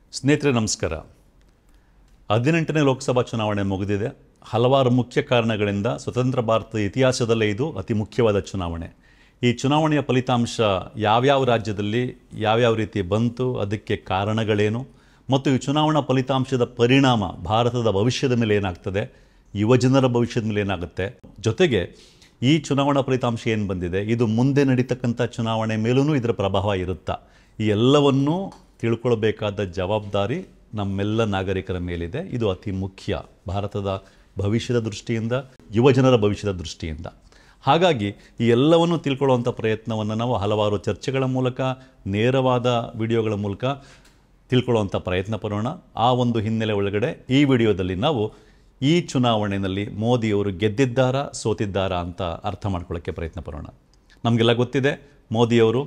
ಸ್ನೇಹಿತರೆ ನಮಸ್ಕಾರ. 18ನೇ ಲೋಕಸಭಾ ಚುನಾವಣೆ ಮುಗಿದಿದೆ. ಹಲವಾರು ಮುಖ್ಯ ಕಾರಣಗಳಿಂದ ಸ್ವತಂತ್ರ ಭಾರತದ ಇತಿಹಾಸದಲ್ಲೇ ಇದು ಅತಿ ಮುಖ್ಯವಾದ ಚುನಾವಣೆ. ಈ ಚುನಾವಣೆಯ ಫಲಿತಾಂಶ ಯಾವ್ಯಾವ ರಾಜ್ಯದಲ್ಲಿ ಯಾವ್ಯಾವ ರೀತಿ ಬಂತು, ಅದಕ್ಕೆ ಕಾರಣಗಳೇನು ಮತ್ತು ಈ ಚುನಾವಣಾ ಫಲಿತಾಂಶದ ಪರಿಣಾಮ ಭಾರತದ ಭವಿಷ್ಯದ ಮೇಲೆ ಏನಾಗ್ತದೆ, ಯುವಜನರ ಭವಿಷ್ಯದ ಮೇಲೆ ಏನಾಗುತ್ತೆ, ಜೊತೆಗೆ ಈ ಚುನಾವಣಾ ಫಲಿತಾಂಶ ಏನು ಬಂದಿದೆ ಇದು ಮುಂದೆ ನಡೀತಕ್ಕಂಥ ಚುನಾವಣೆ ಮೇಲೂ ಇದರ ಪ್ರಭಾವ ಇರುತ್ತಾ, ಈ ಎಲ್ಲವನ್ನೂ ತಿಳ್ಕೊಳ್ಬೇಕಾದ ಜವಾಬ್ದಾರಿ ನಮ್ಮೆಲ್ಲ ನಾಗರಿಕರ ಮೇಲಿದೆ. ಇದು ಅತಿ ಮುಖ್ಯ ಭಾರತದ ಭವಿಷ್ಯದ ದೃಷ್ಟಿಯಿಂದ, ಯುವಜನರ ಭವಿಷ್ಯದ ದೃಷ್ಟಿಯಿಂದ. ಹಾಗಾಗಿ ಈ ಎಲ್ಲವನ್ನು ತಿಳ್ಕೊಳ್ಳುವಂಥ ಪ್ರಯತ್ನವನ್ನು ನಾವು ಹಲವಾರು ಚರ್ಚೆಗಳ ಮೂಲಕ, ನೇರವಾದ ವಿಡಿಯೋಗಳ ಮೂಲಕ ತಿಳ್ಕೊಳ್ಳುವಂಥ ಪ್ರಯತ್ನ ಪಡೋಣ. ಆ ಒಂದು ಹಿನ್ನೆಲೆ ಒಳಗಡೆ ಈ ವಿಡಿಯೋದಲ್ಲಿ ನಾವು ಈ ಚುನಾವಣೆಯಲ್ಲಿ ಮೋದಿಯವರು ಗೆದ್ದಿದ್ದಾರಾ ಸೋತಿದ್ದಾರಾ ಅಂತ ಅರ್ಥ ಮಾಡ್ಕೊಳ್ಳೋಕ್ಕೆ ಪ್ರಯತ್ನ ಪಡೋಣ. ನಮಗೆಲ್ಲ ಗೊತ್ತಿದೆ, ಮೋದಿಯವರು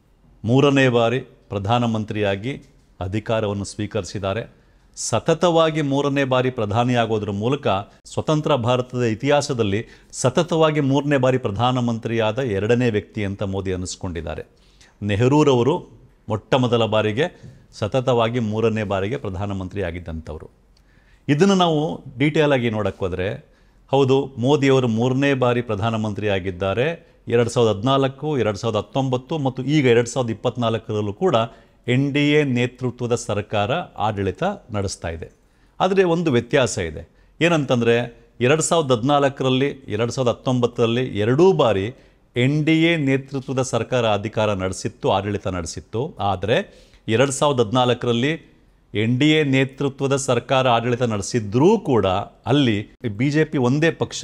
3ನೇ ಬಾರಿ ಪ್ರಧಾನಮಂತ್ರಿಯಾಗಿ ಅಧಿಕಾರವನ್ನು ಸ್ವೀಕರಿಸಿದ್ದಾರೆ. ಸತತವಾಗಿ 3ನೇ ಬಾರಿ ಪ್ರಧಾನಿಯಾಗೋದ್ರ ಮೂಲಕ ಸ್ವತಂತ್ರ ಭಾರತದ ಇತಿಹಾಸದಲ್ಲಿ ಸತತವಾಗಿ 3ನೇ ಬಾರಿ ಪ್ರಧಾನಮಂತ್ರಿಯಾದ 2ನೇ ವ್ಯಕ್ತಿ ಅಂತ ಮೋದಿ ಅನ್ನಿಸ್ಕೊಂಡಿದ್ದಾರೆ. ನೆಹರೂರವರು ಮೊಟ್ಟ ಮೊದಲ ಬಾರಿಗೆ ಸತತವಾಗಿ 3ನೇ ಬಾರಿಗೆ ಪ್ರಧಾನಮಂತ್ರಿ ಆಗಿದ್ದಂಥವರು. ಇದನ್ನು ನಾವು ಡೀಟೇಲ್ ಆಗಿ ನೋಡೋಕ್ಕೆ ಹೋದರೆ, ಹೌದು, ಮೋದಿಯವರು 3ನೇ ಬಾರಿ ಪ್ರಧಾನಮಂತ್ರಿ ಆಗಿದ್ದಾರೆ. 2014, 2019 ಮತ್ತು ಈಗ 2024ರಲ್ಲೂ ಕೂಡ NDA ನೇತೃತ್ವದ ಸರ್ಕಾರ ಆಡಳಿತ ನಡೆಸ್ತಾ ಇದೆ. ಆದರೆ ಒಂದು ವ್ಯತ್ಯಾಸ ಇದೆ. ಏನಂತಂದರೆ 2014ರಲ್ಲಿ 2019ರಲ್ಲಿ ಎರಡೂ ಬಾರಿ NDA ನೇತೃತ್ವದ ಸರ್ಕಾರ ಅಧಿಕಾರ ನಡೆಸಿತ್ತು, ಆಡಳಿತ ನಡೆಸಿತ್ತು. ಆದರೆ 2014ರಲ್ಲಿ NDA ನೇತೃತ್ವದ ಸರ್ಕಾರ ಆಡಳಿತ ನಡೆಸಿದ್ರೂ ಕೂಡ ಅಲ್ಲಿ BJP ಒಂದೇ ಪಕ್ಷ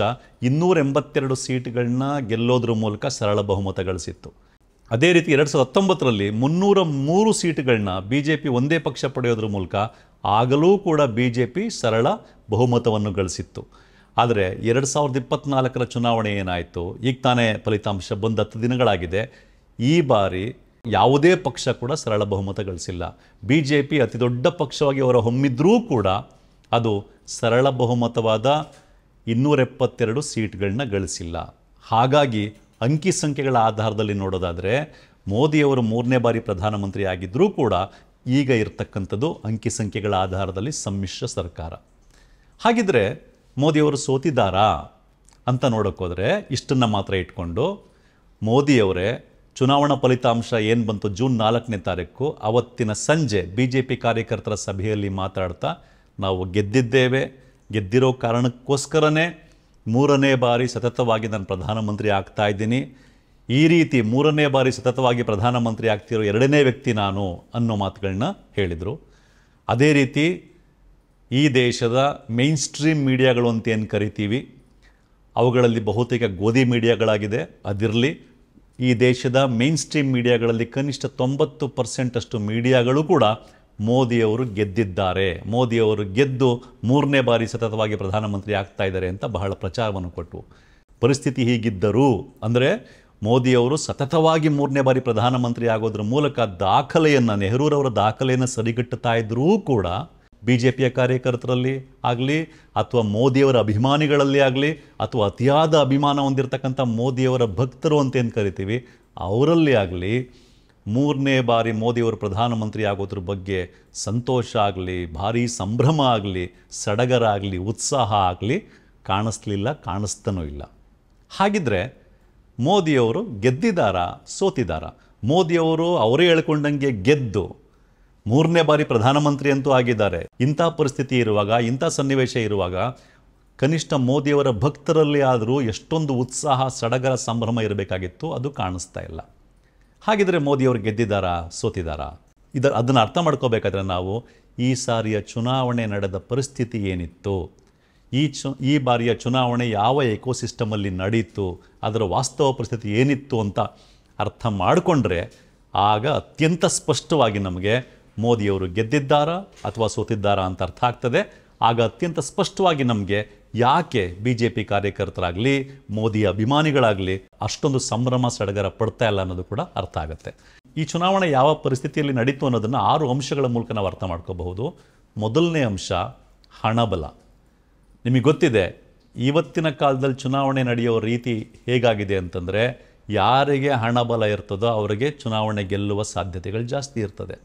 282 ಸೀಟ್ಗಳನ್ನ ಗೆಲ್ಲೋದ್ರ ಮೂಲಕ ಸರಳ ಬಹುಮತ ಗಳಿಸಿತ್ತು. ಅದೇ ರೀತಿ 2019ರಲ್ಲಿ 303 ಸೀಟ್ಗಳನ್ನ BJP ಒಂದೇ ಪಕ್ಷ ಪಡೆಯೋದ್ರ ಮೂಲಕ ಆಗಲೂ ಕೂಡ BJP ಸರಳ ಬಹುಮತವನ್ನು ಗಳಿಸಿತ್ತು. ಆದರೆ 2024ರ ಚುನಾವಣೆ ಏನಾಯಿತು, ಈಗ ತಾನೇ ಫಲಿತಾಂಶ ಬಂದು 10 ದಿನಗಳಾಗಿದೆ. ಈ ಬಾರಿ ಯಾವುದೇ ಪಕ್ಷ ಕೂಡ ಸರಳ ಬಹುಮತ ಗಳಿಸಿಲ್ಲ. BJP ಅತಿ ದೊಡ್ಡ ಪಕ್ಷವಾಗಿ ಹೊರ ಹೊಮ್ಮಿದ್ರೂ ಕೂಡ ಅದು ಸರಳ ಬಹುಮತವಾದ 272 ಸೀಟ್ಗಳನ್ನ ಗಳಿಸಿಲ್ಲ. ಹಾಗಾಗಿ ಅಂಕಿ ಸಂಖ್ಯೆಗಳ ಆಧಾರದಲ್ಲಿ ನೋಡೋದಾದರೆ ಮೋದಿಯವರು 3ನೇ ಬಾರಿ ಪ್ರಧಾನಮಂತ್ರಿ ಆಗಿದ್ದರೂ ಕೂಡ ಈಗ ಇರತಕ್ಕಂಥದ್ದು ಅಂಕಿ ಸಂಖ್ಯೆಗಳ ಆಧಾರದಲ್ಲಿ ಸಮ್ಮಿಶ್ರ ಸರ್ಕಾರ. ಹಾಗಿದ್ರೆ ಮೋದಿಯವರು ಸೋತಿದ್ದಾರಾ ಅಂತ ನೋಡೋಕ್ಕೋದ್ರೆ ಇಷ್ಟನ್ನು ಮಾತ್ರ ಇಟ್ಕೊಂಡು, ಮೋದಿಯವರೇ ಚುನಾವಣಾ ಫಲಿತಾಂಶ ಏನು ಬಂತು ಜೂನ್ 4ನೇ ತಾರೀಕು ಅವತ್ತಿನ ಸಂಜೆ BJP ಕಾರ್ಯಕರ್ತರ ಸಭೆಯಲ್ಲಿ ಮಾತಾಡ್ತಾ, ನಾವು ಗೆದ್ದಿದ್ದೇವೆ, ಗೆದ್ದಿರೋ ಕಾರಣಕ್ಕೋಸ್ಕರನೇ 3ನೇ ಬಾರಿ ಸತತವಾಗಿ ನಾನು ಪ್ರಧಾನಮಂತ್ರಿ ಆಗ್ತಾ ಇದ್ದೀನಿ, ಈ ರೀತಿ 3ನೇ ಬಾರಿ ಸತತವಾಗಿ ಪ್ರಧಾನಮಂತ್ರಿ ಆಗ್ತಿರೋ 2ನೇ ವ್ಯಕ್ತಿ ನಾನು ಅನ್ನೋ ಮಾತುಗಳನ್ನ ಹೇಳಿದರು. ಅದೇ ರೀತಿ ಈ ದೇಶದ ಮೇನ್ ಸ್ಟ್ರೀಮ್ ಮೀಡಿಯಾಗಳು ಅಂತ ಏನು ಕರಿತೀವಿ, ಅವುಗಳಲ್ಲಿ ಬಹುತೇಕ ಗೋಧಿ ಮೀಡಿಯಾಗಳಾಗಿದೆ. ಅದಿರಲಿ, ಈ ದೇಶದ ಮೇನ್ ಸ್ಟ್ರೀಮ್ ಮೀಡಿಯಾಗಳಲ್ಲಿ ಕನಿಷ್ಠ 90% ಅಷ್ಟು ಮೀಡಿಯಾಗಳು ಕೂಡ ಮೋದಿಯವರು ಗೆದ್ದಿದ್ದಾರೆ, ಮೋದಿಯವರು ಗೆದ್ದು 3ನೇ ಬಾರಿ ಸತತವಾಗಿ ಪ್ರಧಾನಮಂತ್ರಿ ಆಗ್ತಾ ಇದ್ದಾರೆ ಅಂತ ಬಹಳ ಪ್ರಚಾರವನ್ನು ಕೊಟ್ಟವು. ಪರಿಸ್ಥಿತಿ ಹೀಗಿದ್ದರೂ ಅಂದರೆ ಮೋದಿಯವರು ಸತತವಾಗಿ 3ನೇ ಬಾರಿ ಪ್ರಧಾನಮಂತ್ರಿ ಆಗೋದ್ರ ಮೂಲಕ ದಾಖಲೆಯನ್ನು, ನೆಹರೂರವರ ದಾಖಲೆಯನ್ನು ಸರಿಗಟ್ಟುತ್ತಾ ಇದ್ದರೂ ಕೂಡ BJPಯ ಕಾರ್ಯಕರ್ತರಲ್ಲಿ ಆಗಲಿ ಅಥವಾ ಮೋದಿಯವರ ಅಭಿಮಾನಿಗಳಲ್ಲಿ ಆಗಲಿ ಅಥವಾ ಅತಿಯಾದ ಅಭಿಮಾನ ಹೊಂದಿರತಕ್ಕಂಥ ಮೋದಿಯವರ ಭಕ್ತರು ಅಂತ ಏನು ಕರಿತೀವಿ ಅವರಲ್ಲಿ ಆಗಲಿ 3ನೇ ಬಾರಿ ಮೋದಿಯವರು ಪ್ರಧಾನಮಂತ್ರಿ ಆಗೋದ್ರ ಬಗ್ಗೆ ಸಂತೋಷ ಆಗಲಿ, ಭಾರೀ ಸಂಭ್ರಮ ಆಗಲಿ, ಸಡಗರ ಆಗಲಿ, ಉತ್ಸಾಹ ಆಗಲಿ ಕಾಣಿಸ್ಲಿಲ್ಲ, ಕಾಣಿಸ್ತನೂ ಇಲ್ಲ. ಹಾಗಿದ್ರೆ ಮೋದಿಯವರು ಗೆದ್ದಿದ್ದಾರಾ ಸೋತಿದ್ದಾರಾ? ಮೋದಿಯವರು ಅವರೇ ಹೇಳ್ಕೊಂಡಂಗೆ ಗೆದ್ದು 3ನೇ ಬಾರಿ ಪ್ರಧಾನಮಂತ್ರಿ ಅಂತೂ ಆಗಿದ್ದಾರೆ. ಇಂಥ ಪರಿಸ್ಥಿತಿ ಇರುವಾಗ, ಇಂಥ ಸನ್ನಿವೇಶ ಇರುವಾಗ ಕನಿಷ್ಠ ಮೋದಿಯವರ ಭಕ್ತರಲ್ಲಿ ಆದರೂ ಎಷ್ಟೊಂದು ಉತ್ಸಾಹ, ಸಡಗರ, ಸಂಭ್ರಮ ಇರಬೇಕಾಗಿತ್ತು, ಅದು ಕಾಣಿಸ್ತಾ ಇಲ್ಲ. ಹಾಗಿದ್ರೆ ಮೋದಿಯವರು ಗೆದ್ದಿದ್ದಾರಾ ಸೋತಿದ್ದಾರಾ? ಅದನ್ನು ಅರ್ಥ ಮಾಡ್ಕೋಬೇಕಾದ್ರೆ ನಾವು ಈ ಸಾರಿಯ ಚುನಾವಣೆ ನಡೆದ ಪರಿಸ್ಥಿತಿ ಏನಿತ್ತು, ಈ ಬಾರಿಯ ಚುನಾವಣೆ ಯಾವ ಎಕೋಸಿಸ್ಟಮಲ್ಲಿ ನಡೀತು, ಅದರ ವಾಸ್ತವ ಪರಿಸ್ಥಿತಿ ಏನಿತ್ತು ಅಂತ ಅರ್ಥ ಮಾಡಿಕೊಂಡ್ರೆ ಆಗ ಅತ್ಯಂತ ಸ್ಪಷ್ಟವಾಗಿ ನಮಗೆ ಮೋದಿಯವರು ಗೆದ್ದಿದ್ದಾರಾ ಅಥವಾ ಸೋತಿದ್ದಾರಾ ಅಂತ ಅರ್ಥ ಆಗ್ತದೆ. ಆಗ ಅತ್ಯಂತ ಸ್ಪಷ್ಟವಾಗಿ ನಮಗೆ ಯಾಕೆ BJP ಕಾರ್ಯಕರ್ತರಾಗಲಿ, ಮೋದಿ ಅಭಿಮಾನಿಗಳಾಗಲಿ ಅಷ್ಟೊಂದು ಸಂಭ್ರಮ, ಸಡಗರ ಪಡ್ತಾ ಇಲ್ಲ ಅನ್ನೋದು ಕೂಡ ಅರ್ಥ ಆಗುತ್ತೆ. ಈ ಚುನಾವಣೆ ಯಾವ ಪರಿಸ್ಥಿತಿಯಲ್ಲಿ ನಡೀತು ಅನ್ನೋದನ್ನು 6 ಅಂಶಗಳ ಮೂಲಕ ನಾವು ಅರ್ಥ ಮಾಡ್ಕೋಬಹುದು. ಮೊದಲನೇ ಅಂಶ ಹಣಬಲ. ನಿಮಗೆ ಗೊತ್ತಿದೆ, ಇವತ್ತಿನ ಕಾಲದಲ್ಲಿ ಚುನಾವಣೆ ನಡೆಯೋ ರೀತಿ ಹೇಗಾಗಿದೆ ಅಂತಂದರೆ, ಯಾರಿಗೆ ಹಣಬಲ ಇರ್ತದೋ ಅವರಿಗೆ ಚುನಾವಣೆ ಗೆಲ್ಲುವ ಸಾಧ್ಯತೆಗಳು ಜಾಸ್ತಿ ಇರ್ತದೆ.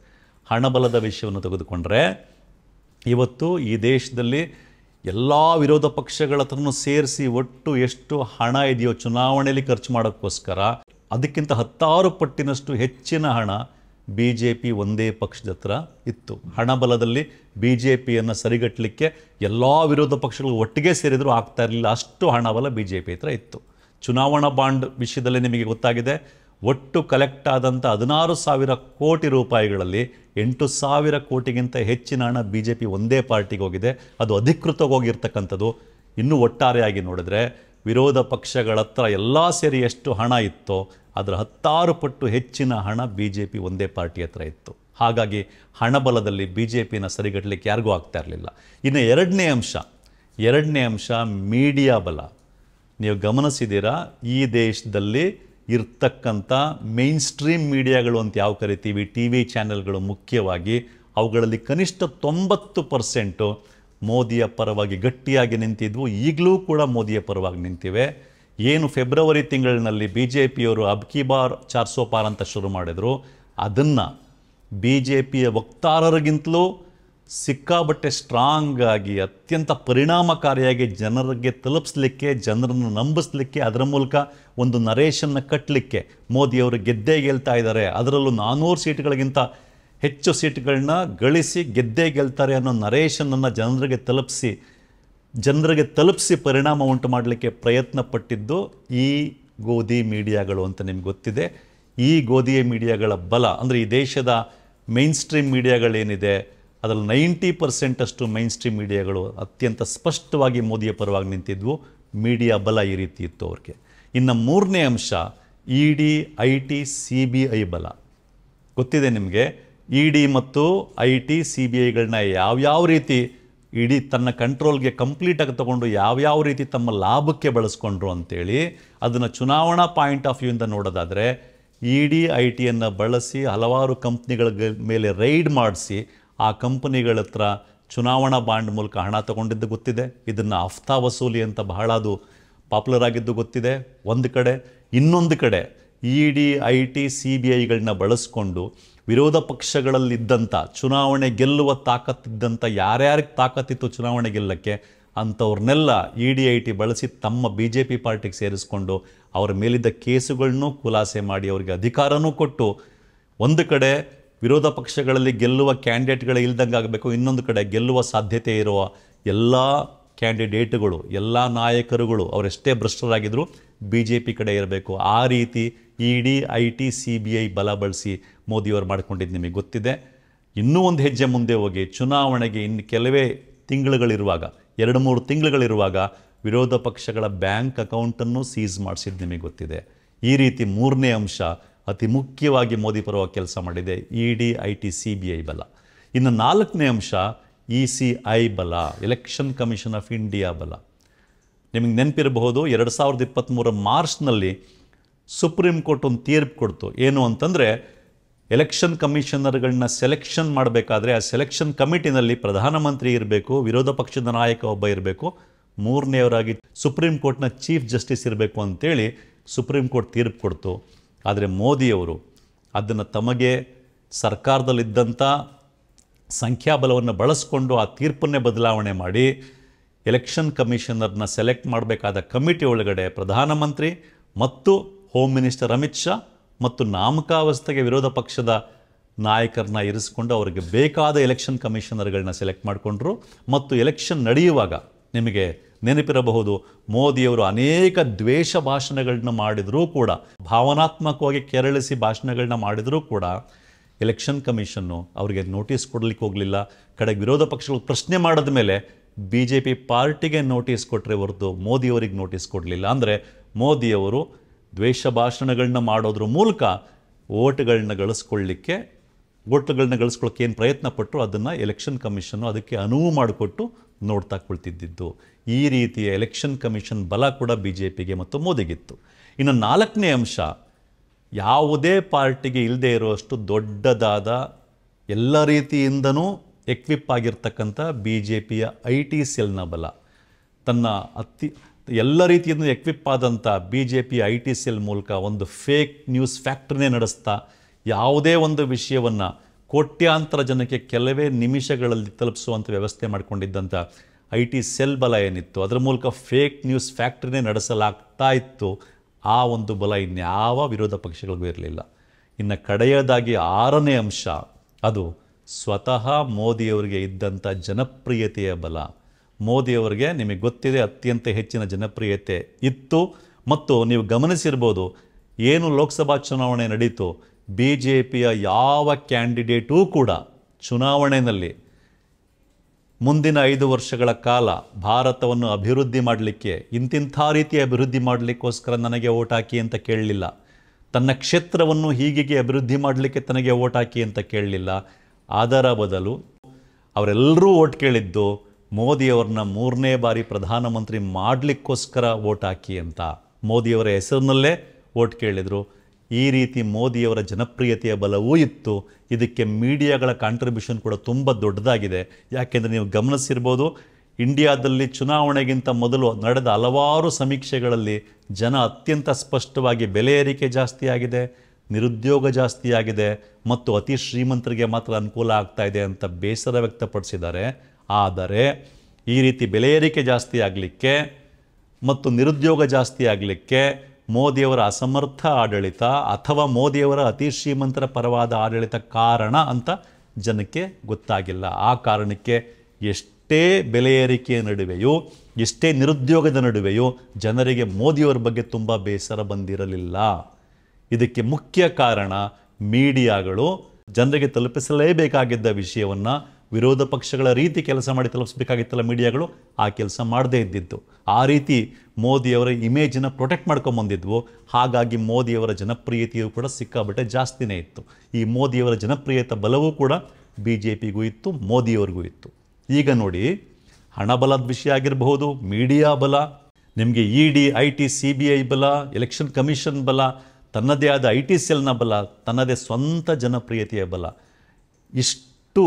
ಹಣಬಲದ ವಿಷಯವನ್ನು ತೆಗೆದುಕೊಂಡ್ರೆ ಇವತ್ತು ಈ ದೇಶದಲ್ಲಿ ಎಲ್ಲ ವಿರೋಧ ಪಕ್ಷಗಳ ಹತ್ರನೂ ಸೇರಿಸಿ ಒಟ್ಟು ಎಷ್ಟು ಹಣ ಇದೆಯೋ ಚುನಾವಣೆಯಲ್ಲಿ ಖರ್ಚು ಮಾಡೋಕ್ಕೋಸ್ಕರ ಅದಕ್ಕಿಂತ 10 ಪಟ್ಟಿನಷ್ಟು ಹೆಚ್ಚಿನ ಹಣ ಬಿ ಜೆ ಪಿ ಒಂದೇ ಪಕ್ಷದ ಹತ್ರ ಇತ್ತು. ಹಣಬಲದಲ್ಲಿ ಬಿ ಜೆ ಪಿಯನ್ನು ಸರಿಗಟ್ಟಲಿಕ್ಕೆ ಎಲ್ಲ ವಿರೋಧ ಪಕ್ಷಗಳು ಒಟ್ಟಿಗೆ ಸೇರಿದರೂ ಆಗ್ತಾ ಇರಲಿಲ್ಲ, ಅಷ್ಟು ಹಣಬಲ ಬಿ ಜೆ ಪಿ ಹತ್ರ ಇತ್ತು. ಚುನಾವಣಾ ಬಾಂಡ್ ವಿಷಯದಲ್ಲಿ ನಿಮಗೆ ಗೊತ್ತಾಗಿದೆ, ಒಟ್ಟು ಕಲೆಕ್ಟ್ ಆದಂಥ 16,000 ಕೋಟಿ ರೂಪಾಯಿಗಳಲ್ಲಿ 8,000 ಕೋಟಿಗಿಂತ ಹೆಚ್ಚಿನ ಹಣ ಬಿ ಜೆ ಪಿ ಒಂದೇ ಪಾರ್ಟಿಗೆ ಹೋಗಿದೆ. ಅದು ಅಧಿಕೃತವಾಗಿ ಹೋಗಿರ್ತಕ್ಕಂಥದ್ದು. ಇನ್ನೂ ಒಟ್ಟಾರೆಯಾಗಿ ನೋಡಿದ್ರೆ ವಿರೋಧ ಪಕ್ಷಗಳ ಹತ್ರ ಎಲ್ಲ ಸೇರಿ ಎಷ್ಟು ಹಣ ಇತ್ತೋ ಅದರ 10 ಪಟ್ಟು ಹೆಚ್ಚಿನ ಹಣ ಬಿ ಜೆ ಪಿ ಒಂದೇ ಪಾರ್ಟಿ ಹತ್ರ ಇತ್ತು. ಹಾಗಾಗಿ ಹಣಬಲದಲ್ಲಿ ಬಿ ಜೆ ಪಿನ ಸರಿಗಟ್ಟಲಿಕ್ಕೆ ಯಾರಿಗೂ ಆಗ್ತಾ ಇರಲಿಲ್ಲ. ಇನ್ನು ಎರಡನೇ ಅಂಶ ಮೀಡಿಯಾ ಬಲ. ನೀವು ಗಮನಿಸಿದ್ದೀರಾ, ಈ ದೇಶದಲ್ಲಿ ಇರ್ತಕ್ಕಂಥ ಮೇನ್ ಸ್ಟ್ರೀಮ್ ಮೀಡಿಯಾಗಳು ಅಂತ ಯಾವ ಕರಿತೀವಿ, ಟಿ ವಿ ಚಾನೆಲ್ಗಳು ಮುಖ್ಯವಾಗಿ, ಅವುಗಳಲ್ಲಿ ಕನಿಷ್ಠ 90% ಮೋದಿಯ ಪರವಾಗಿ ಗಟ್ಟಿಯಾಗಿ ನಿಂತಿದ್ವು. ಈಗಲೂ ಕೂಡ ಮೋದಿಯ ಪರವಾಗಿ ನಿಂತಿವೆ. ಏನು ಫೆಬ್ರವರಿ ತಿಂಗಳಿನಲ್ಲಿ ಬಿ ಜೆ ಪಿಯವರು ಅಬ್ ಕಿ ಬಾರ್ 400 ಪಾರ್ ಅಂತ ಶುರು ಮಾಡಿದ್ರು, ಅದನ್ನು ಬಿ ಜೆ ಪಿಯ ವಕ್ತಾರರಿಗಿಂತಲೂ ಸಿಕ್ಕಾಬಟ್ಟೆ ಸ್ಟ್ರಾಂಗ್ ಆಗಿ ಅತ್ಯಂತ ಪರಿಣಾಮಕಾರಿಯಾಗಿ ಜನರಿಗೆ ತಲುಪಿಸ್ಲಿಕ್ಕೆ, ಜನರನ್ನು ನಂಬಿಸ್ಲಿಕ್ಕೆ, ಅದರ ಮೂಲಕ ಒಂದು ನರೇಶನ್ನ ಕಟ್ಟಲಿಕ್ಕೆ ಮೋದಿಯವರು ಗೆದ್ದೇ ಗೆಲ್ತಾ ಇದ್ದಾರೆ, ಅದರಲ್ಲೂ 400 ಸೀಟ್ಗಳಿಗಿಂತ ಹೆಚ್ಚು ಸೀಟ್ಗಳನ್ನ ಗಳಿಸಿ ಗೆದ್ದೇ ಗೆಲ್ತಾರೆ ಅನ್ನೋ ನರೇಶನನ್ನು ಜನರಿಗೆ ತಲುಪಿಸಿ ಪರಿಣಾಮ ಉಂಟು ಮಾಡಲಿಕ್ಕೆ ಪ್ರಯತ್ನ ಪಟ್ಟಿದ್ದು ಈ ಗೋಧಿ ಮೀಡಿಯಾಗಳು ಅಂತ ನಿಮ್ಗೆ ಗೊತ್ತಿದೆ. ಈ ಗೋಧಿಯ ಮೀಡಿಯಾಗಳ ಬಲ ಅಂದರೆ ಈ ದೇಶದ ಮೈನ್ ಸ್ಟ್ರೀಮ್ ಮೀಡಿಯಾಗಳೇನಿದೆ ಅದರಲ್ಲಿ 90% ಅಷ್ಟು ಮೈನ್ ಸ್ಟ್ರೀಮ್ ಮೀಡಿಯಾಗಳು ಅತ್ಯಂತ ಸ್ಪಷ್ಟವಾಗಿ ಮೋದಿಯ ಪರವಾಗಿ ನಿಂತಿದ್ವು. ಮೀಡಿಯಾ ಬಲ ಈ ರೀತಿ ಇತ್ತು ಅವ್ರಿಗೆ. ಇನ್ನು ಮೂರನೇ ಅಂಶ E D, I T, C B I ಬಲ. ಗೊತ್ತಿದೆ ನಿಮಗೆ, ಇ ಡಿ ಮತ್ತು ಐ ಟಿ, ಸಿ ಬಿ ಐಗಳನ್ನ ಯಾವ್ಯಾವ ರೀತಿ ಇಡೀ ತನ್ನ ಕಂಟ್ರೋಲ್ಗೆ ಕಂಪ್ಲೀಟಾಗಿ ತಗೊಂಡು ಯಾವ್ಯಾವ ರೀತಿ ತಮ್ಮ ಲಾಭಕ್ಕೆ ಬಳಸ್ಕೊಂಡ್ರು ಅಂತೇಳಿ ಅದನ್ನು ಚುನಾವಣಾ ಪಾಯಿಂಟ್ ಆಫ್ ವ್ಯೂಯಿಂದ ನೋಡೋದಾದರೆ ಇ ಡಿ, ಐ ಟಿಯನ್ನು ಬಳಸಿ ಹಲವಾರು ಕಂಪ್ನಿಗಳ ಮೇಲೆ ರೈಡ್ ಮಾಡಿಸಿ ಆ ಕಂಪನಿಗಳ ಹತ್ರ ಚುನಾವಣಾ ಬಾಂಡ್ ಮೂಲಕ ಹಣ ತಗೊಂಡಿದ್ದು ಗೊತ್ತಿದೆ. ಇದನ್ನು ಹಫ್ತಾ ವಸೂಲಿ ಅಂತ ಬಹಳ ಅದು ಪಾಪ್ಯುಲರ್ ಆಗಿದ್ದು ಗೊತ್ತಿದೆ ಒಂದು ಕಡೆ. ಇನ್ನೊಂದು ಕಡೆ E D, I T, C B ಐಗಳನ್ನ ಬಳಸ್ಕೊಂಡು ವಿರೋಧ ಪಕ್ಷಗಳಲ್ಲಿದ್ದಂಥ ಚುನಾವಣೆ ಗೆಲ್ಲುವ ತಾಕತ್ತಿದ್ದಂಥ ಯಾರ್ಯಾರಿಗೆ ತಾಕತ್ತಿತ್ತು ಚುನಾವಣೆ ಗೆಲ್ಲಕ್ಕೆ ಅಂಥವ್ರನ್ನೆಲ್ಲ ಇ ಡಿ, ಐ ಟಿ ಬಳಸಿ ತಮ್ಮ ಬಿ ಜೆ ಪಿ ಪಾರ್ಟಿಗೆ ಸೇರಿಸ್ಕೊಂಡು ಅವರ ಮೇಲಿದ್ದ ಕೇಸುಗಳನ್ನೂ ಖುಲಾಸೆ ಮಾಡಿ ಅವರಿಗೆ ಅಧಿಕಾರನೂ ಕೊಟ್ಟು ಒಂದು ಕಡೆ ವಿರೋಧ ಪಕ್ಷಗಳಲ್ಲಿ ಗೆಲ್ಲುವ ಕ್ಯಾಂಡಿಡೇಟ್ಗಳೇ ಇಲ್ದಂಗೆ ಆಗಬೇಕು, ಇನ್ನೊಂದು ಕಡೆ ಗೆಲ್ಲುವ ಸಾಧ್ಯತೆ ಇರುವ ಎಲ್ಲ ಕ್ಯಾಂಡಿಡೇಟ್ಗಳು, ಎಲ್ಲ ನಾಯಕರುಗಳು ಅವರೆಷ್ಟೇ ಭ್ರಷ್ಟರಾಗಿದ್ದರೂ ಬಿ ಜೆ ಪಿ ಕಡೆ ಇರಬೇಕು. ಆ ರೀತಿ E D, I T, C B I ಬಲ ಬಳಸಿ ಮೋದಿಯವರು ಮಾಡ್ಕೊಂಡಿದ್ದು ನಿಮಗೆ ಗೊತ್ತಿದೆ. ಇನ್ನೂ ಒಂದು ಹೆಜ್ಜೆ ಮುಂದೆ ಹೋಗಿ ಚುನಾವಣೆಗೆ ಇನ್ನು ಕೆಲವೇ ತಿಂಗಳುಗಳಿರುವಾಗ, 2-3 ತಿಂಗಳುಗಳಿರುವಾಗ ವಿರೋಧ ಪಕ್ಷಗಳ ಬ್ಯಾಂಕ್ ಅಕೌಂಟನ್ನು ಸೀಸ್ ಮಾಡಿಸಿದ್ದು ನಿಮಗೆ ಗೊತ್ತಿದೆ. ಈ ರೀತಿ ಮೂರನೇ ಅಂಶ ಅತಿ ಮುಖ್ಯವಾಗಿ ಮೋದಿ ಪರವಾಗಿ ಕೆಲಸ ಮಾಡಿದೆ, E D, I T, C B I ಬಲ. ಇನ್ನು 4ನೇ ಅಂಶ ಇ ಸಿ ಐ ಬಲ, ಎಲೆಕ್ಷನ್ ಕಮಿಷನ್ ಆಫ್ ಇಂಡಿಯಾ ಬಲ. ನಿಮಗೆ ನೆನಪಿರಬಹುದು, 2023 ಮಾರ್ಚ್ನಲ್ಲಿ ಸುಪ್ರೀಂ ಕೋರ್ಟ್ ಒಂದು ತೀರ್ಪು ಕೊಡ್ತು. ಏನು ಅಂತಂದರೆ ಎಲೆಕ್ಷನ್ ಕಮಿಷನರ್ಗಳನ್ನ ಸೆಲೆಕ್ಷನ್ ಮಾಡಬೇಕಾದ್ರೆ ಆ ಸೆಲೆಕ್ಷನ್ ಕಮಿಟಿನಲ್ಲಿ ಪ್ರಧಾನಮಂತ್ರಿ ಇರಬೇಕು, ವಿರೋಧ ಪಕ್ಷದ ನಾಯಕ ಒಬ್ಬ ಇರಬೇಕು, 3ನೇವರಾಗಿ ಸುಪ್ರೀಂ ಕೋರ್ಟ್ನ ಚೀಫ್ ಜಸ್ಟಿಸ್ ಇರಬೇಕು ಅಂತೇಳಿ ಸುಪ್ರೀಂ ಕೋರ್ಟ್ ತೀರ್ಪು ಕೊಡ್ತು. ಆದರೆ ಮೋದಿಯವರು ಅದನ್ನು ತಮಗೆ ಸರ್ಕಾರದಲ್ಲಿದ್ದಂಥ ಸಂಖ್ಯಾಬಲವನ್ನು ಬಳಸ್ಕೊಂಡು ಆ ತೀರ್ಪನ್ನೇ ಬದಲಾವಣೆ ಮಾಡಿ ಎಲೆಕ್ಷನ್ ಕಮಿಷನರ್ನ ಸೆಲೆಕ್ಟ್ ಮಾಡಬೇಕಾದ ಕಮಿಟಿ ಒಳಗಡೆ ಪ್ರಧಾನಮಂತ್ರಿ ಮತ್ತು ಹೋಮ್ ಮಿನಿಸ್ಟರ್ ಅಮಿತ್ ಶಾ ಮತ್ತು ನಾಮಕಾವಸ್ಥೆಗೆ ವಿರೋಧ ಪಕ್ಷದ ನಾಯಕರನ್ನ ಇರಿಸ್ಕೊಂಡು ಅವರಿಗೆ ಬೇಕಾದ ಎಲೆಕ್ಷನ್ ಕಮಿಷನರ್ಗಳನ್ನ ಸೆಲೆಕ್ಟ್ ಮಾಡಿಕೊಂಡ್ರು. ಮತ್ತು ಎಲೆಕ್ಷನ್ ನಡೆಯುವಾಗ ನಿಮಗೆ ನೆನಪಿರಬಹುದು, ಮೋದಿಯವರು ಅನೇಕ ದ್ವೇಷ ಭಾಷಣಗಳನ್ನ ಮಾಡಿದರೂ ಕೂಡ, ಭಾವನಾತ್ಮಕವಾಗಿ ಕೆರಳಿಸಿ ಭಾಷಣಗಳನ್ನ ಮಾಡಿದರೂ ಕೂಡ ಎಲೆಕ್ಷನ್ ಕಮಿಷನ್ನು ಅವರಿಗೆ ನೋಟಿಸ್ ಕೊಡಲಿಕ್ಕೆ ಹೋಗಲಿಲ್ಲ. ಕಡೆಗೆ ವಿರೋಧ ಪಕ್ಷಗಳು ಪ್ರಶ್ನೆ ಮಾಡಿದ ಮೇಲೆ ಬಿ ಜೆ ಪಿ ಪಾರ್ಟಿಗೆ ನೋಟಿಸ್ ಕೊಟ್ಟರೆ ಹೊರತು ಮೋದಿಯವರಿಗೆ ನೋಟಿಸ್ ಕೊಡಲಿಲ್ಲ. ಅಂದರೆ ಮೋದಿಯವರು ದ್ವೇಷ ಭಾಷಣಗಳನ್ನ ಮಾಡೋದ್ರ ಮೂಲಕ ಓಟ್ಗಳನ್ನ ಗಳಿಸ್ಕೊಳ್ಳಿಕ್ಕೆ ಏನು ಪ್ರಯತ್ನ ಪಟ್ಟರು ಅದನ್ನು ಎಲೆಕ್ಷನ್ ಕಮಿಷನ್ನು ಅದಕ್ಕೆ ಅನುವು ಮಾಡಿಕೊಟ್ಟು ನೋಡ್ತಾ ಕುಳಿತಿದ್ದಿದ್ದು. ಈ ರೀತಿಯ ಎಲೆಕ್ಷನ್ ಕಮಿಷನ್ ಬಲ ಕೂಡ ಬಿ ಜೆ ಪಿಗೆ ಮತ್ತು ಮೋದಿಗಿತ್ತು. ಇನ್ನು 4ನೇ ಅಂಶ, ಯಾವುದೇ ಪಾರ್ಟಿಗೆ ಇಲ್ಲದೆ ಇರುವಷ್ಟು ದೊಡ್ಡದಾದ ಎಲ್ಲ ರೀತಿಯಿಂದನೂ ಎಕ್ವಿಪ್ ಆಗಿರ್ತಕ್ಕಂಥ ಬಿ ಜೆ ಪಿಯ ಐ ಟಿ ಸೆಲ್ನ ಬಲ. ತನ್ನ ಎಲ್ಲ ರೀತಿಯಿಂದ ಎಕ್ವಿಪ್ ಆದಂಥ B J P I T cell ಮೂಲಕ ಒಂದು ಫೇಕ್ ನ್ಯೂಸ್ ಫ್ಯಾಕ್ಟ್ರಿನೇ ನಡೆಸ್ತಾ ಯಾವುದೇ ಒಂದು ವಿಷಯವನ್ನು ಕೋಟ್ಯಾಂತರ ಜನಕ್ಕೆ ಕೆಲವೇ ನಿಮಿಷಗಳಲ್ಲಿ ತಲುಪಿಸುವಂಥ ವ್ಯವಸ್ಥೆ ಮಾಡಿಕೊಂಡಿದ್ದಂಥ IT ಸೆಲ್ ಬಲ ಏನಿತ್ತು, ಅದರ ಮೂಲಕ ಫೇಕ್ ನ್ಯೂಸ್ ಫ್ಯಾಕ್ಟ್ರಿನೇ ನಡೆಸಲಾಗ್ತಾ ಇತ್ತು. ಆ ಒಂದು ಬಲ ಇನ್ಯಾವ ವಿರೋಧ ಪಕ್ಷಗಳಿಗೂ ಇರಲಿಲ್ಲ. ಇನ್ನು ಕಡೆಯದಾಗಿ 6ನೇ ಅಂಶ, ಅದು ಸ್ವತಃ ಮೋದಿಯವರಿಗೆ ಇದ್ದಂಥ ಜನಪ್ರಿಯತೆಯ ಬಲ. ಮೋದಿಯವರಿಗೆ ನಿಮಗೆ ಗೊತ್ತಿದೆ ಅತ್ಯಂತ ಹೆಚ್ಚಿನ ಜನಪ್ರಿಯತೆ ಇತ್ತು. ಮತ್ತು ನೀವು ಗಮನಿಸಿರ್ಬೋದು, ಏನು ಲೋಕಸಭಾ ಚುನಾವಣೆ ನಡೀತು, BJPಯ ಯಾವ ಕ್ಯಾಂಡಿಡೇಟೂ ಕೂಡ ಚುನಾವಣೆಯಲ್ಲಿ ಮುಂದಿನ 5 ವರ್ಷಗಳ ಕಾಲ ಭಾರತವನ್ನು ಅಭಿವೃದ್ಧಿ ಮಾಡಲಿಕ್ಕೆ, ಇಂತಿಂಥ ರೀತಿಯ ಅಭಿವೃದ್ಧಿ ಮಾಡಲಿಕ್ಕೋಸ್ಕರ ನನಗೆ ಓಟ್ ಹಾಕಿ ಅಂತ ಕೇಳಲಿಲ್ಲ. ತನ್ನ ಕ್ಷೇತ್ರವನ್ನು ಹೀಗೆ ಅಭಿವೃದ್ಧಿ ಮಾಡಲಿಕ್ಕೆ ತನಗೆ ಓಟ್ ಹಾಕಿ ಅಂತ ಕೇಳಲಿಲ್ಲ. ಅದರ ಬದಲು ಅವರೆಲ್ಲರೂ ಓಟ್ ಕೇಳಿದ್ದು ಮೋದಿಯವ್ರನ್ನ 3ನೇ ಬಾರಿ ಪ್ರಧಾನಮಂತ್ರಿ ಮಾಡಲಿಕ್ಕೋಸ್ಕರ ಓಟ್ ಹಾಕಿ ಅಂತ. ಮೋದಿಯವರ ಹೆಸರಿನಲ್ಲೇ ಓಟ್ ಕೇಳಿದರು. ಈ ರೀತಿ ಮೋದಿಯವರ ಜನಪ್ರಿಯತೆಯ ಬಲವೂ ಇತ್ತು. ಇದಕ್ಕೆ ಮೀಡಿಯಾಗಳ ಕಾಂಟ್ರಿಬ್ಯೂಷನ್ ಕೂಡ ತುಂಬ ದೊಡ್ಡದಾಗಿದೆ. ಯಾಕೆಂದರೆ ನೀವು ಗಮನಿಸಿರ್ಬೋದು, ಇಂಡಿಯಾದಲ್ಲಿ ಚುನಾವಣೆಗಿಂತ ಮೊದಲು ನಡೆದ ಹಲವಾರು ಸಮೀಕ್ಷೆಗಳಲ್ಲಿ ಜನ ಅತ್ಯಂತ ಸ್ಪಷ್ಟವಾಗಿ ಬೆಲೆ ಏರಿಕೆ ಜಾಸ್ತಿ ಆಗಿದೆ, ನಿರುದ್ಯೋಗ ಜಾಸ್ತಿ ಆಗಿದೆ ಮತ್ತು ಅತಿ ಶ್ರೀಮಂತರಿಗೆ ಮಾತ್ರ ಅನುಕೂಲ ಆಗ್ತಾ ಇದೆ ಅಂತ ಬೇಸರ ವ್ಯಕ್ತಪಡಿಸಿದ್ದಾರೆ. ಆದರೆ ಈ ರೀತಿ ಬೆಲೆ ಏರಿಕೆ ಜಾಸ್ತಿ ಆಗಲಿಕ್ಕೆ ಮತ್ತು ನಿರುದ್ಯೋಗ ಜಾಸ್ತಿ ಆಗಲಿಕ್ಕೆ ಮೋದಿಯವರ ಅಸಮರ್ಥ ಆಡಳಿತ ಅಥವಾ ಮೋದಿಯವರ ಅತಿ ಶ್ರೀಮಂತರ ಪರವಾದ ಆಡಳಿತ ಕಾರಣ ಅಂತ ಜನಕ್ಕೆ ಗೊತ್ತಾಗಿಲ್ಲ. ಆ ಕಾರಣಕ್ಕೆ ಎಷ್ಟೇ ಬೆಲೆ ಏರಿಕೆಯ ನಡುವೆಯೂ, ಎಷ್ಟೇ ನಿರುದ್ಯೋಗದ ನಡುವೆಯೂ ಜನರಿಗೆ ಮೋದಿಯವರ ಬಗ್ಗೆ ತುಂಬ ಬೇಸರ ಬಂದಿರಲಿಲ್ಲ. ಇದಕ್ಕೆ ಮುಖ್ಯ ಕಾರಣ ಮೀಡಿಯಾಗಳು ಜನರಿಗೆ ತಲುಪಿಸಲೇಬೇಕಾಗಿದ್ದ ವಿಷಯವನ್ನು ವಿರೋಧ ಪಕ್ಷಗಳ ರೀತಿ ಕೆಲಸ ಮಾಡಿ ತಲುಪಿಸಬೇಕಾಗಿತ್ತಲ್ಲ ಮೀಡಿಯಾಗಳು, ಆ ಕೆಲಸ ಮಾಡದೇ ಇದ್ದಿದ್ದು. ಆ ರೀತಿ ಮೋದಿಯವರ ಇಮೇಜನ್ನು ಪ್ರೊಟೆಕ್ಟ್ ಮಾಡ್ಕೊಂಬಂದಿದ್ವು. ಹಾಗಾಗಿ ಮೋದಿಯವರ ಜನಪ್ರಿಯತೆಯೂ ಕೂಡ ಸಿಕ್ಕಾಬಟ್ಟೆ ಜಾಸ್ತಿನೇ ಇತ್ತು. ಈ ಮೋದಿಯವರ ಜನಪ್ರಿಯತೆ ಬಲವೂ ಕೂಡ BJPಗೂ ಇತ್ತು, ಮೋದಿಯವರಿಗೂ ಇತ್ತು. ಈಗ ನೋಡಿ, ಹಣಬಲದ ವಿಷಯ ಆಗಿರಬಹುದು, ಮೀಡಿಯಾ ಬಲ, ನಿಮಗೆ ED, IT, CBI ಬಲ, ಎಲೆಕ್ಷನ್ ಕಮಿಷನ್ ಬಲ, ತನ್ನದೇ ಆದ IT ಸೆಲ್ನ ಬಲ, ತನ್ನದೇ ಸ್ವಂತ ಜನಪ್ರಿಯತೆಯ ಬಲ, ಇಷ್ಟು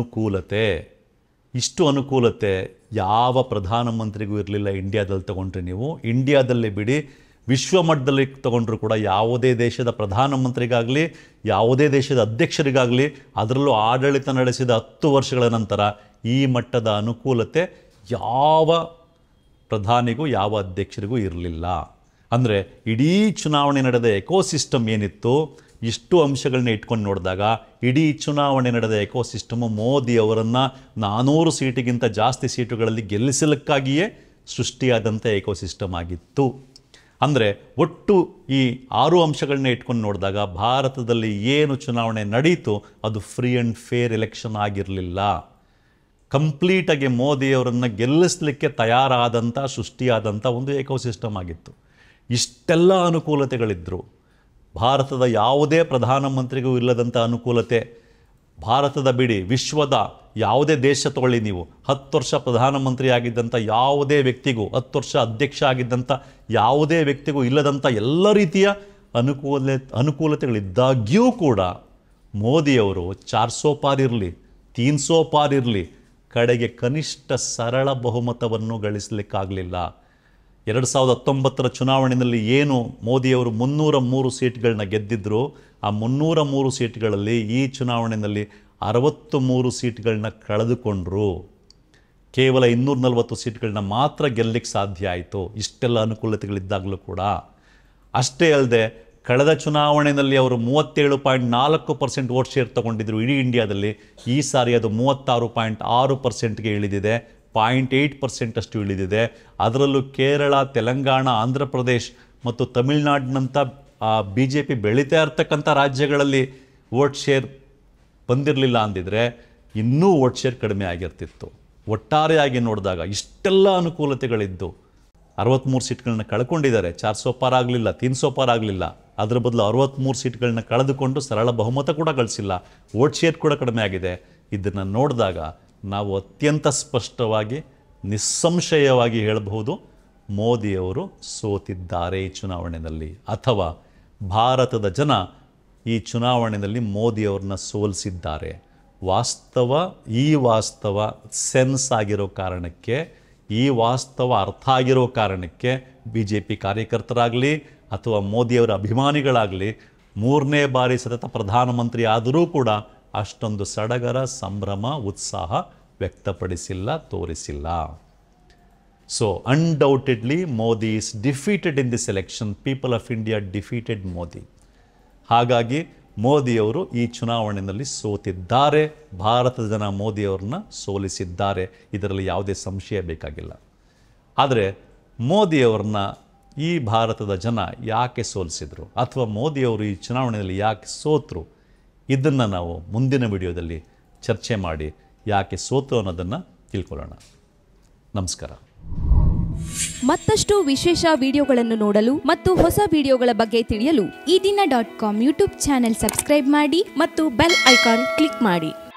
ಅನುಕೂಲತೆ ಯಾವ ಪ್ರಧಾನಮಂತ್ರಿಗೂ ಇರಲಿಲ್ಲ ಇಂಡಿಯಾದಲ್ಲಿ. ತಗೊಂಡ್ರೆ ನೀವು ಇಂಡಿಯಾದಲ್ಲೇ ಬಿಡಿ, ವಿಶ್ವಮಟ್ಟದಲ್ಲಿ ತಗೊಂಡ್ರೂ ಕೂಡ ಯಾವುದೇ ದೇಶದ ಪ್ರಧಾನಮಂತ್ರಿಗಾಗಲಿ, ಯಾವುದೇ ದೇಶದ ಅಧ್ಯಕ್ಷರಿಗಾಗಲಿ, ಅದರಲ್ಲೂ ಆಡಳಿತ ನಡೆಸಿದ 10 ವರ್ಷಗಳ ನಂತರ ಈ ಮಟ್ಟದ ಅನುಕೂಲತೆ ಯಾವ ಪ್ರಧಾನಿಗೂ, ಯಾವ ಅಧ್ಯಕ್ಷರಿಗೂ ಇರಲಿಲ್ಲ. ಅಂದರೆ ಇಡೀ ಚುನಾವಣೆ ನಡೆದ ಎಕೋಸಿಸ್ಟಮ್ ಏನಿತ್ತು, ಇಷ್ಟು ಅಂಶಗಳನ್ನ ಇಟ್ಕೊಂಡು ನೋಡಿದಾಗ ಇಡೀ ಚುನಾವಣೆ ನಡೆದ ಎಕೋಸಿಸ್ಟಮು ಮೋದಿಯವರನ್ನು 400 ಸೀಟಿಗಿಂತ ಜಾಸ್ತಿ ಸೀಟುಗಳಲ್ಲಿ ಗೆಲ್ಲಿಸಲಿಕ್ಕಾಗಿಯೇ ಸೃಷ್ಟಿಯಾದಂಥ ಎಕೋಸಿಸ್ಟಮ್ ಆಗಿತ್ತು. ಅಂದರೆ ಒಟ್ಟು ಈ 6 ಅಂಶಗಳನ್ನ ಇಟ್ಕೊಂಡು ನೋಡಿದಾಗ ಭಾರತದಲ್ಲಿ ಏನು ಚುನಾವಣೆ ನಡೀತು ಅದು ಫ್ರೀ ಆ್ಯಂಡ್ ಫೇರ್ ಎಲೆಕ್ಷನ್ ಆಗಿರಲಿಲ್ಲ. ಕಂಪ್ಲೀಟಾಗಿ ಮೋದಿಯವರನ್ನು ಗೆಲ್ಲಿಸಲಿಕ್ಕೆ ತಯಾರಾದಂಥ, ಸೃಷ್ಟಿಯಾದಂಥ ಒಂದು ಎಕೋಸಿಸ್ಟಮ್ ಆಗಿತ್ತು. ಇಷ್ಟೆಲ್ಲ ಅನುಕೂಲತೆಗಳಿದ್ದರು. ಭಾರತದ ಯಾವುದೇ ಪ್ರಧಾನಮಂತ್ರಿಗೂ ಇಲ್ಲದಂಥ ಅನುಕೂಲತೆ, ಭಾರತದ ಬಿಡಿ ವಿಶ್ವದ ಯಾವುದೇ ದೇಶ ತಗೊಳ್ಳಿ ನೀವು, 10 ವರ್ಷ ಪ್ರಧಾನಮಂತ್ರಿ ಆಗಿದ್ದಂಥ ಯಾವುದೇ ವ್ಯಕ್ತಿಗೂ, 10 ವರ್ಷ ಅಧ್ಯಕ್ಷ ಆಗಿದ್ದಂಥ ಯಾವುದೇ ವ್ಯಕ್ತಿಗೂ ಇಲ್ಲದಂಥ ಎಲ್ಲ ರೀತಿಯ ಅನುಕೂಲತೆಗಳಿದ್ದಾಗ್ಯೂ ಕೂಡ ಮೋದಿಯವರು 400 ಪಾರ್ ಇರಲಿ, 300 ಪಾರ್ ಇರಲಿ, ಕಡೆಗೆ ಕನಿಷ್ಠ ಸರಳ ಬಹುಮತವನ್ನು ಗಳಿಸಲಿಕ್ಕಾಗಲಿಲ್ಲ. 2019ರ ಚುನಾವಣೆಯಲ್ಲಿ ಏನು ಮೋದಿಯವರು 303 ಸೀಟ್ಗಳನ್ನ ಗೆದ್ದಿದ್ರು, ಆ 303 ಸೀಟ್ಗಳಲ್ಲಿ ಈ ಚುನಾವಣೆಯಲ್ಲಿ 63 ಸೀಟ್ಗಳನ್ನ ಕಳೆದುಕೊಂಡ್ರು. ಕೇವಲ 240 ಸೀಟ್ಗಳನ್ನ ಮಾತ್ರ ಗೆಲ್ಲಲಿಕ್ಕೆ ಸಾಧ್ಯ ಆಯಿತು. ಇಷ್ಟೆಲ್ಲ ಅನುಕೂಲತೆಗಳಿದ್ದಾಗಲೂ ಕೂಡ. ಅಷ್ಟೇ ಅಲ್ಲದೆ ಕಳೆದ ಚುನಾವಣೆಯಲ್ಲಿ ಅವರು 37.4% ವೋಟ್ ಶೇರ್ ತಗೊಂಡಿದ್ರು ಇಡೀ ಇಂಡಿಯಾದಲ್ಲಿ. ಈ ಸಾರಿ ಅದು 36.6%ಗೆ ಇಳಿದಿದೆ, 0.8% ಅಷ್ಟು ಇಳಿದಿದೆ. ಅದರಲ್ಲೂ ಕೇರಳ, ತೆಲಂಗಾಣ, ಆಂಧ್ರ ಪ್ರದೇಶ್ ಮತ್ತು ತಮಿಳುನಾಡಿನಂಥ BJP ಬೆಳೀತಾ ಇರ್ತಕ್ಕಂಥ ರಾಜ್ಯಗಳಲ್ಲಿ ವೋಟ್ ಶೇರ್ ಬಂದಿರಲಿಲ್ಲ ಅಂದಿದ್ರೆ ಇನ್ನೂ ವೋಟ್ ಶೇರ್ ಕಡಿಮೆ ಆಗಿರ್ತಿತ್ತು. ಒಟ್ಟಾರೆಯಾಗಿ ನೋಡಿದಾಗ ಇಷ್ಟೆಲ್ಲ ಅನುಕೂಲತೆಗಳಿದ್ದು 63 ಸೀಟ್ಗಳನ್ನ ಕಳ್ಕೊಂಡಿದ್ದಾರೆ. 400 ಪಾರ್ ಆಗಲಿಲ್ಲ, 300 ಪಾರ್ ಆಗಲಿಲ್ಲ. ಅದರ ಬದಲು 63 ಸೀಟ್ಗಳನ್ನ ಕಳೆದುಕೊಂಡು ಸರಳ ಬಹುಮತ ಕೂಡ ಗಳಿಸಿಲ್ಲ, ವೋಟ್ ಶೇರ್ ಕೂಡ ಕಡಿಮೆ ಆಗಿದೆ. ಇದನ್ನು ನೋಡಿದಾಗ ನಾವು ಅತ್ಯಂತ ಸ್ಪಷ್ಟವಾಗಿ, ನಿಸ್ಸಂಶಯವಾಗಿ ಹೇಳಬಹುದು, ಮೋದಿಯವರು ಸೋತಿದ್ದಾರೆ ಈ ಚುನಾವಣೆಯಲ್ಲಿ, ಅಥವಾ ಭಾರತದ ಜನ ಈ ಚುನಾವಣೆಯಲ್ಲಿ ಮೋದಿಯವ್ರನ್ನ ಸೋಲಿಸಿದ್ದಾರೆ. ಈ ವಾಸ್ತವ ಸೆನ್ಸ್ ಆಗಿರೋ ಕಾರಣಕ್ಕೆ, ಈ ವಾಸ್ತವ ಅರ್ಥ ಆಗಿರೋ ಕಾರಣಕ್ಕೆ BJP ಕಾರ್ಯಕರ್ತರಾಗಲಿ ಅಥವಾ ಮೋದಿಯವರ ಅಭಿಮಾನಿಗಳಾಗಲಿ 3ನೇ ಬಾರಿ ಸತತ ಪ್ರಧಾನಮಂತ್ರಿ ಆದರೂ ಕೂಡ ಅಷ್ಟೊಂದು ಸಡಗರ, ಸಂಭ್ರಮ, ಉತ್ಸಾಹ ವ್ಯಕ್ತಪಡಿಸಿಲ್ಲ, ತೋರಿಸಿಲ್ಲ. So undoubtedly Modi is defeated in this election. People of India defeated Modi. ಹಾಗಾಗಿ ಮೋದಿಯವರು ಈ ಚುನಾವಣೆಯಲ್ಲಿ ಸೋತಿದ್ದಾರೆ. ಭಾರತದ ಜನ ಮೋದಿಯವ್ರನ್ನ ಸೋಲಿಸಿದ್ದಾರೆ. ಇದರಲ್ಲಿ ಯಾವುದೇ ಸಂಶಯ ಬೇಕಾಗಿಲ್ಲ. ಆದರೆ ಮೋದಿಯವ್ರನ್ನ ಈ ಭಾರತದ ಜನ ಯಾಕೆ ಸೋಲಿಸಿದ್ರು ಅಥವಾ ಮೋದಿಯವರು ಈ ಚುನಾವಣೆಯಲ್ಲಿ ಯಾಕೆ ಸೋತರು, ಇದನ್ನು ನಾವು ಮುಂದಿನ ವಿಡಿಯೋದಲ್ಲಿ ಚರ್ಚೆ ಮಾಡಿ ಯಾಕೆ ಸೋತರು ಅನ್ನೋದನ್ನು ತಿಳ್ಕೊಳ್ಳೋಣ. ನಮಸ್ಕಾರ. ಮತ್ತಷ್ಟು ವಿಶೇಷ ವಿಡಿಯೋಗಳನ್ನು ನೋಡಲು ಮತ್ತು ಹೊಸ ವಿಡಿಯೋಗಳ ಬಗ್ಗೆ ತಿಳಿಯಲು ಈ ದಿನ .com ಯೂಟ್ಯೂಬ್ ಚಾನೆಲ್ ಸಬ್ಸ್ಕ್ರೈಬ್ ಮಾಡಿ ಮತ್ತು ಬೆಲ್ ಐಕಾನ್ ಕ್ಲಿಕ್ ಮಾಡಿ.